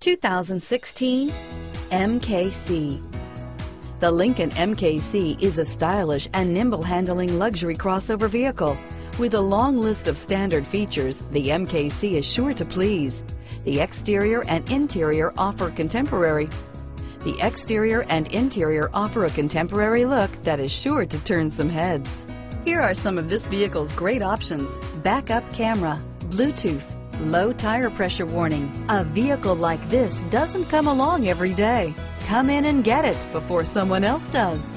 2016 MKC. The Lincoln MKC is a stylish and nimble handling luxury crossover vehicle. With a long list of standard features, the MKC is sure to please. The exterior and interior offer a contemporary look that is sure to turn some heads. Here are some of this vehicle's great options: backup camera, Bluetooth, low tire pressure warning. A vehicle like this doesn't come along every day. Come in and get it before someone else does.